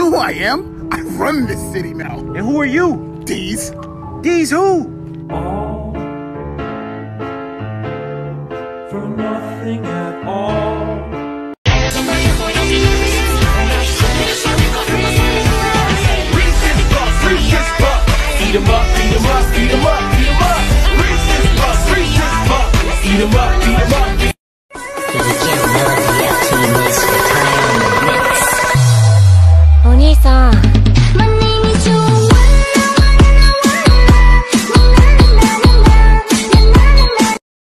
know who I am? I run this city now. And who are you? D's. D's who? All for nothing at all. Eat 'em up, eat 'em up, eat 'em up, eat 'em up. Reach this buck, eat 'em up, eat 'em up.